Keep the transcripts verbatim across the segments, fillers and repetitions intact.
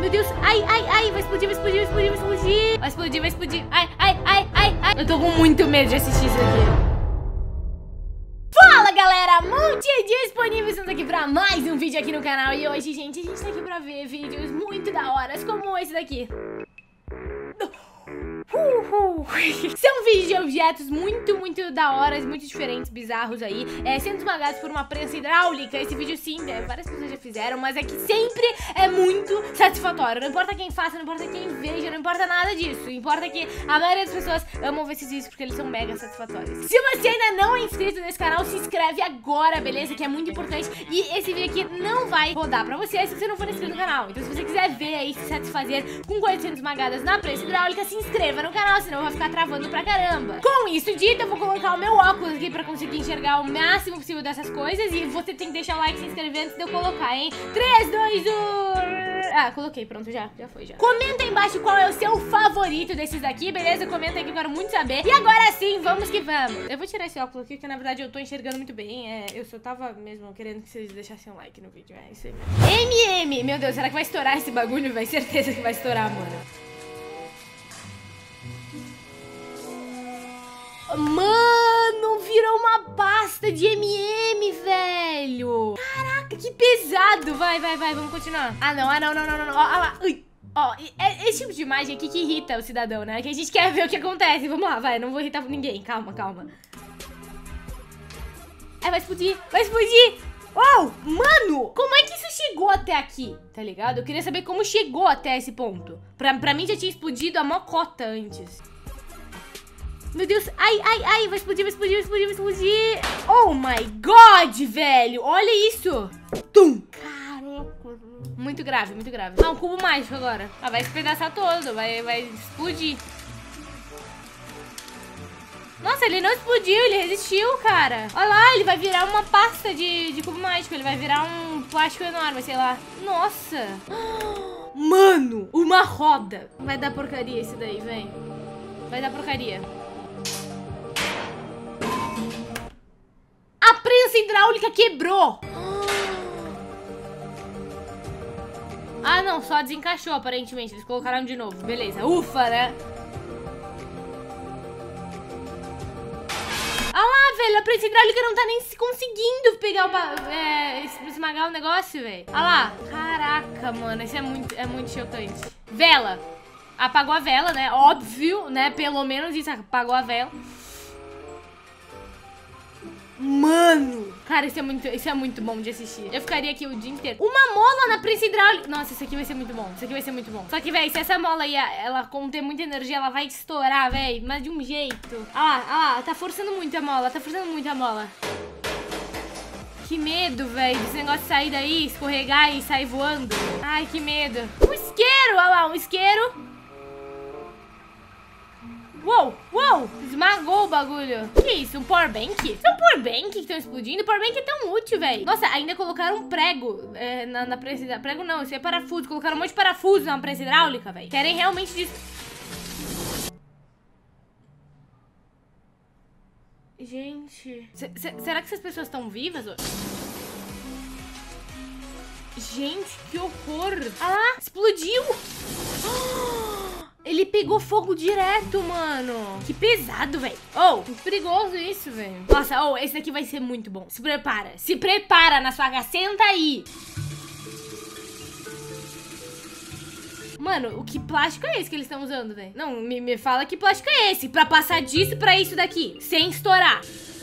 Meu Deus, ai, ai, ai, vai explodir, vai explodir, vai explodir, vai explodir. Vai explodir, vai explodir, ai, ai, ai, ai, ai. Eu tô com muito medo de assistir isso aqui. Fala galera, Monte disponível, estamos aqui pra mais um vídeo aqui no canal. E hoje, gente, a gente tá aqui pra ver vídeos muito da hora, como esse daqui. Uhul. São vídeos de objetos muito, muito da hora, muito diferentes, bizarros aí, é, sendo esmagados por uma prensa hidráulica. Esse vídeo sim, né, várias pessoas já fizeram, mas é que sempre é muito satisfatório. Não importa quem faça, não importa quem veja, não importa nada disso. Importa que a maioria das pessoas amam ver esses vídeos porque eles são mega satisfatórios. Se você ainda não é inscrito nesse canal, se inscreve agora, beleza? Que é muito importante. E esse vídeo aqui não vai rodar pra você se você não for inscrito no canal. Então se você quiser ver aí, se satisfazer com coisas sendo esmagadas na prensa hidráulica, se inscreva no canal, senão eu vou ficar travando pra caramba. Com isso dito, eu vou colocar o meu óculos aqui pra conseguir enxergar o máximo possível dessas coisas. E você tem que deixar o like e se inscrever antes de eu colocar, hein? três, dois, um... Ah, coloquei, pronto, já, já foi, já. Comenta aí embaixo qual é o seu favorito desses daqui, beleza? Comenta aí que eu quero muito saber. E agora sim, vamos que vamos. Eu vou tirar esse óculos aqui, que na verdade eu tô enxergando muito bem. É, eu só tava mesmo querendo que vocês deixassem um like no vídeo, é isso aí mesmo. M M, meu Deus, será que vai estourar esse bagulho? Vai, certeza que vai estourar, mano. Mano, virou uma pasta de M M, velho. Caraca, que pesado. Vai, vai, vai, vamos continuar. Ah, não, ah, não, não, não, não, não. Ó, ó lá, ui. Ó, é esse tipo de imagem aqui que irrita o cidadão, né? Que a gente quer ver o que acontece. Vamos lá, vai, não vou irritar ninguém. Calma, calma. É, vai explodir, vai explodir. Oh, mano, como é que isso chegou até aqui, tá ligado? Eu queria saber como chegou até esse ponto. Pra, pra mim já tinha explodido a mocota antes. Meu Deus, ai, ai, ai, vai explodir, vai explodir, vai explodir, vai explodir. Oh my god, velho, olha isso. Tum. Caraca. Muito grave, muito grave. Ah, um cubo mágico agora. Ah, vai espedaçar todo, vai, vai explodir. Nossa, ele não explodiu, ele resistiu, cara. Olha lá, ele vai virar uma pasta de, de cubo mágico. Ele vai virar um plástico enorme, sei lá. Nossa. Mano, uma roda. Vai dar porcaria esse daí, vem. Vai dar porcaria. A prensa hidráulica quebrou. Ah, não, só desencaixou aparentemente. Eles colocaram de novo, beleza. Ufa, né? Ah lá, velho, a prensa hidráulica não tá nem se conseguindo pegar o... É, esmagar o negócio, velho. Ah lá. Caraca, mano, isso é muito, é muito chocante. Vela. Apagou a vela, né? Óbvio, né? Pelo menos isso, apagou a vela. Mano, cara, isso é muito, isso é muito bom de assistir. Eu ficaria aqui o dia inteiro. Uma mola na prensa hidráulica. Nossa, isso aqui vai ser muito bom. Isso aqui vai ser muito bom. Só que, velho, se essa mola aí, ela conter muita energia, ela vai estourar, velho. Mas de um jeito. Ah lá, ah lá, tá forçando muito a mola. Tá forçando muito a mola. Que medo, velho, desse negócio sair daí, escorregar e sair voando. Ai, que medo. Um isqueiro, olha lá, um isqueiro. Uou, uou, esmagou o bagulho. Que isso, um powerbank? Isso é um powerbank que estão explodindo? O powerbank é tão útil, velho. Nossa, ainda colocaram um prego é, na, na prensa hidráulica. Prego não, isso é parafuso. Colocaram um monte de parafuso na prensa hidráulica, velho. Querem realmente disso. Gente, será que essas pessoas estão vivas hoje? Gente, que horror. Ah lá, explodiu. Ele pegou fogo direto, mano. Que pesado, velho. Oh, que perigoso isso, velho. Nossa, oh, esse daqui vai ser muito bom. Se prepara. Se prepara na sua casa. Senta aí. Mano, o que plástico é esse que eles estão usando, velho? Não, me, me fala que plástico é esse. Pra passar disso pra isso daqui. Sem estourar.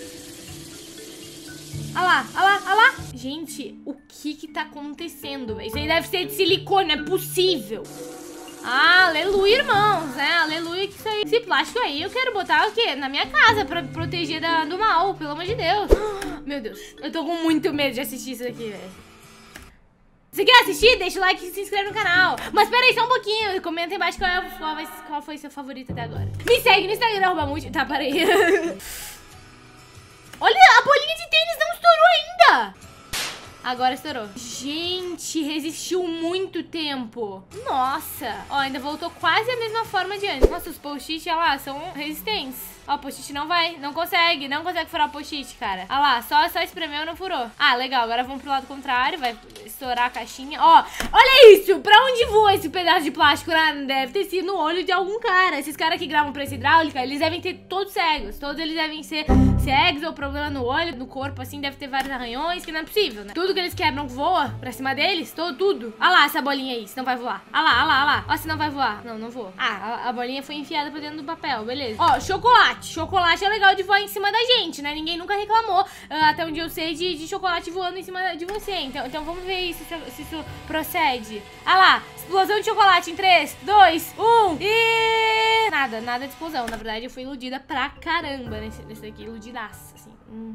Olha lá, olha lá, olha lá. Gente, o que que tá acontecendo, velho? Isso aí deve ser de silicone, não é possível. Ah, aleluia, irmãos, né? Aleluia que isso aí. Esse plástico aí eu quero botar o quê? Na minha casa, pra proteger da, do mal, pelo amor de Deus. Meu Deus, eu tô com muito medo de assistir isso daqui, velho. Se quer assistir, deixa o like e se inscreve no canal. Mas pera aí, só um pouquinho. Comenta aí embaixo qual, é, qual, vai, qual foi seu favorito até agora. Me segue no Instagram, arroba multi... Tá, parei. Olha, a bolinha de tênis não estourou ainda. Agora estourou. Gente, resistiu muito tempo. Nossa. Ó, ainda voltou quase a mesma forma de antes. Nossa, os post-it, olha lá, são resistentes. Ó, post-it não vai, não consegue, não consegue furar o post-it, cara. Olha lá, só, só espremeu e não furou. Ah, legal, agora vamos pro lado contrário, vai estourar a caixinha. Ó, olha isso, pra onde voa esse pedaço de plástico? Né? Deve ter sido no olho de algum cara. Esses caras que gravam prensa hidráulica, eles devem ter todos cegos. Todos eles devem ser cegos ou problema no olho, no corpo, assim, deve ter vários arranhões, que não é possível, né? Tudo que eles quebram voa pra cima deles, todo, tudo. Olha lá essa bolinha aí, senão vai voar. Olha lá, olha lá, olha lá. Ó, se não vai voar. Não, não voa. Ah, a, a bolinha foi enfiada pra dentro do papel, beleza. Ó, chocolate. Chocolate é legal de voar em cima da gente, né? Ninguém nunca reclamou, uh, até onde eu sei, de, de chocolate voando em cima de você. Então, então vamos ver isso, se, se isso procede. Ah lá, explosão de chocolate em três, dois, um e... Nada, nada de explosão. Na verdade, eu fui iludida pra caramba nesse, nesse daqui. Iludidaça, assim. Hum.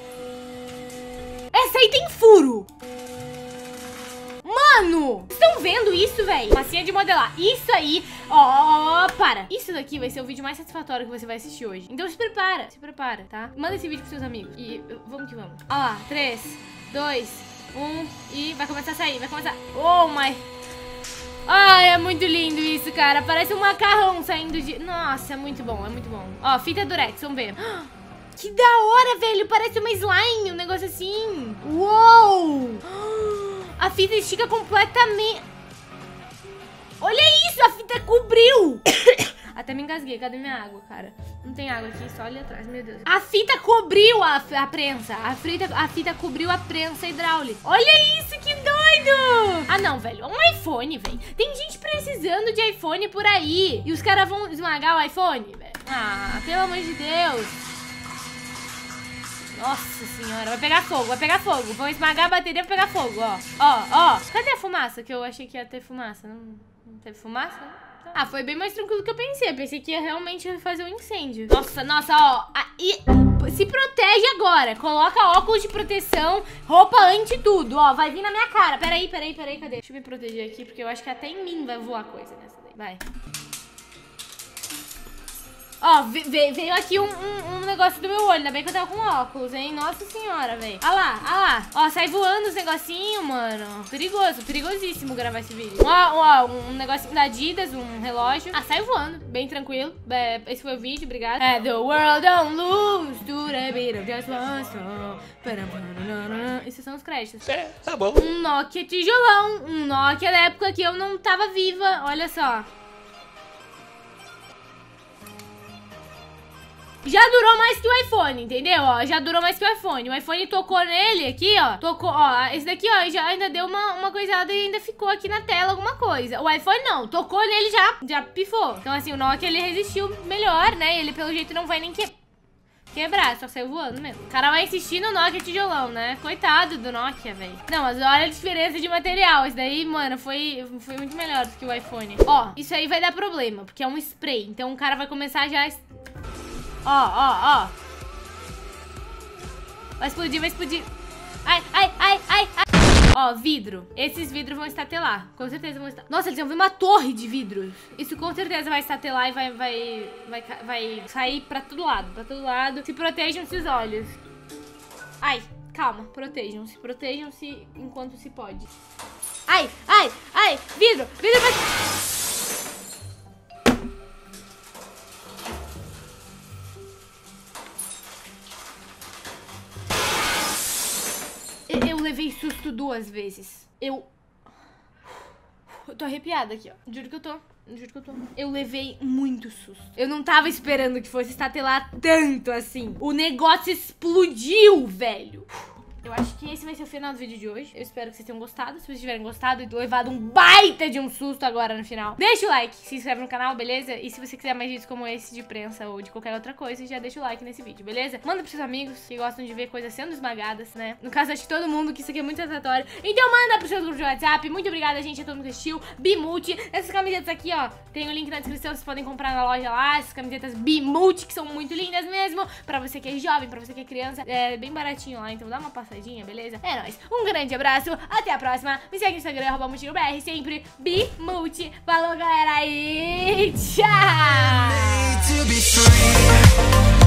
Essa aí tem furo! Mano! Vocês estão vendo isso, velho? Massinha de modelar. Isso aí, ó, oh, para. Isso daqui vai ser o vídeo mais satisfatório que você vai assistir hoje. Então se prepara, se prepara, tá? Manda esse vídeo pros seus amigos. E vamos que vamos. Ó lá, três, dois, um e vai começar a sair, vai começar. Oh my... Ai, é muito lindo isso, cara. Parece um macarrão saindo de... Nossa, é muito bom, é muito bom. Ó, fita durex, vamos ver. Que da hora, velho. Parece uma slime, um negócio assim. Uou! A fita estica completamente. Olha isso, a fita cobriu. Até me engasguei, cadê minha água, cara? Não tem água aqui, só ali atrás, meu Deus. A fita cobriu a, a prensa. A fita, a fita cobriu a prensa hidráulica. Olha isso, que doido. Ah, não, velho, um iPhone, velho. Tem gente precisando de iPhone por aí. E os caras vão esmagar o iPhone, velho. Ah, pelo amor de Deus. Nossa senhora, vai pegar fogo, vai pegar fogo. Vão esmagar a bateria pra pegar fogo, ó. Ó, ó. Cadê a fumaça? Que eu achei que ia ter fumaça. Não, não teve fumaça? Ah, foi bem mais tranquilo do que eu pensei. Eu pensei que ia realmente fazer um incêndio. Nossa, nossa, ó. Aí, se protege agora. Coloca óculos de proteção, roupa anti tudo. Ó, vai vir na minha cara. Peraí, peraí, peraí, cadê? Deixa eu me proteger aqui, porque eu acho que até em mim vai voar coisa nessa daí. Vai. Ó, veio, veio aqui um, um, um negócio do meu olho. Ainda bem que eu tava com óculos, hein? Nossa senhora, velho. Olha lá, olha lá. Ó, sai voando os negocinhos, mano. Perigoso, perigosíssimo gravar esse vídeo. Ó, ó, um negocinho da Adidas, um relógio. Ah, sai voando, bem tranquilo. É, esse foi o vídeo, obrigado. É, the world don't lose to the beat of just one song. Esses são os créditos. É, tá bom. Um Nokia tijolão. Um Nokia da época que eu não tava viva. Olha só. Já durou mais que o iPhone, entendeu? Ó, já durou mais que o iPhone. O iPhone tocou nele aqui, ó. Tocou, ó. Esse daqui, ó, já ainda deu uma, uma coisada e ainda ficou aqui na tela alguma coisa. O iPhone não. Tocou nele já, já pifou. Então, assim, o Nokia, ele resistiu melhor, né? Ele, pelo jeito, não vai nem que... quebrar, só saiu voando mesmo. O cara vai insistir no Nokia tijolão, né? Coitado do Nokia, velho. Não, mas olha a diferença de material. Isso daí, mano, foi, foi muito melhor do que o iPhone. Ó, isso aí vai dar problema, porque é um spray. Então, o cara vai começar já... Ó, ó, ó. Vai explodir, vai explodir. Ai, ai, ai, ai, ai. Ó, vidro. Esses vidros vão estatelar. Com certeza vão estatelar. Nossa, eles vão ver uma torre de vidros. Isso com certeza vai estatelar e vai, vai, vai, vai sair pra todo lado. Pra todo lado. Se protejam seus olhos. Ai, calma. Protejam-se. Protejam-se enquanto se pode. Ai, ai, ai. Vidro, vidro vai... Eu levei susto duas vezes. Eu... Eu tô arrepiada aqui, ó. Juro que eu tô. Juro que eu tô. Eu levei muito susto. Eu não tava esperando que fosse estatelar tanto assim. O negócio explodiu, velho. Eu acho que esse vai ser o final do vídeo de hoje. Eu espero que vocês tenham gostado. Se vocês tiverem gostado e levado um baita de um susto agora no final, deixa o like, se inscreve no canal, beleza? E se você quiser mais vídeos como esse de prensa ou de qualquer outra coisa, já deixa o like nesse vídeo, beleza? Manda pros seus amigos que gostam de ver coisas sendo esmagadas, né? No caso, acho que todo mundo, que isso aqui é muito satisfatório. Então manda pros seus grupos de WhatsApp. Muito obrigada, gente, a todo mundo que assistiu. Bimulti. Essas camisetas aqui, ó, tem o link na descrição. Vocês podem comprar na loja lá. Essas camisetas Bimulti, que são muito lindas mesmo. Pra você que é jovem, pra você que é criança. É bem baratinho lá, então dá uma passadinha, beleza? É nóis. Um grande abraço, até a próxima. Me segue no Instagram, arroba multinobr, sempre Bimulti. Falou, galera, e tchau!